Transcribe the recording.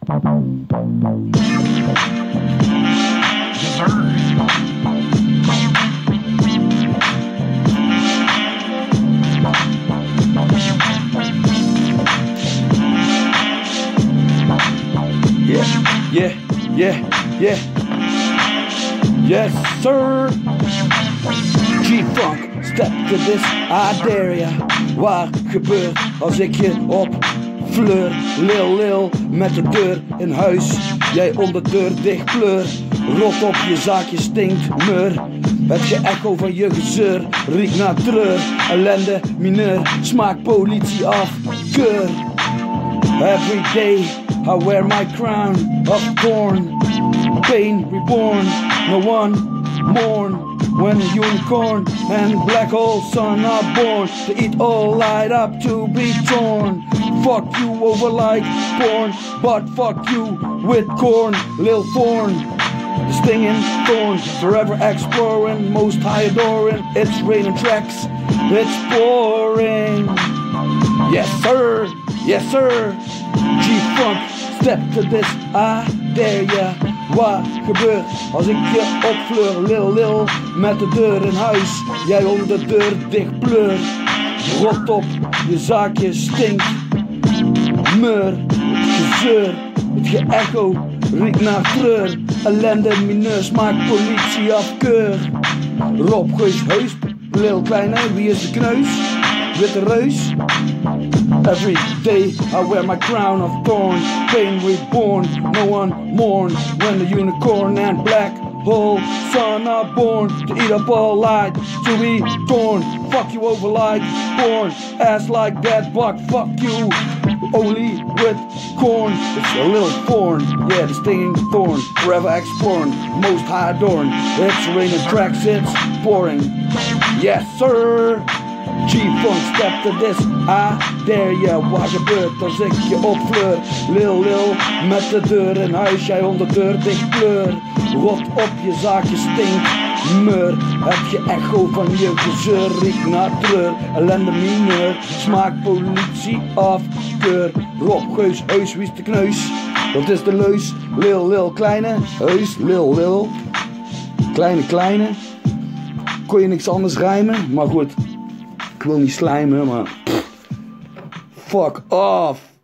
Yeah. Yes, sir. G-Funk, step to this, I dare ya. Wat gebeurt als ik je opfleur? Lil, met de deur in huis. Jij onder de deur dicht pleur. Rot op, je zaakje stinkt, meur. Het geëcho van je gezeur riekt naar treur. Ellende, mineur, smaak politie af, keur. Every day I wear my crown of thorn. Pain reborn, no one mourn. When a unicorn and black hole sun are born, to eat all light up to be torn. Fuck you over like porn, but fuck you with corn, Lil Thorn. The stinging thorn, forever exploring, most high adoring. It's raining tracks, it's pouring. Yes sir, yes sir. G-Funk, step to this, I dare ya. Wat gebeurt als ik je opfleur? Lil, met de deur in huis. Jij onder de deur dicht pleur. Rot op, je zaakje stinkt. Meur, het gezeur, het geëcho riekt naar treur. Ellende, mineur, smaak politie afkeur. Rob, Geus, heus, Lil Kleine, wie is de kneus? Witte reus. Every day I wear my crown of thorn. Pain reborn, no one mourn. When the unicorn and black hole sun are born, to eat up all light, to be torn. Fuck you over like porn, ass like that buck. Fuck you, only with corn. It's a little thorn, yeah, the stinging thorn. Forever exploring, most high adoring. It's raining tracks, it's pouring. Yes sir. G-Funk, step to this, I dare ya. Wat gebeurt als ik je opfleur? Lil, met de deur in huis, jij onder de deur dicht pleur. Rot op, je zaakje stinkt, meur. Het geëcho van je gezeur riekt naar treur. Ellende, mineur, smaak politie afkeur. Rob, Geus, heus, wie is de kneus? Dat is de leus, Lil, Kleine, heus, Lil. Kleine. Kon je niks anders rijmen, maar goed. Ik wil niet slijmen, maar fuck off.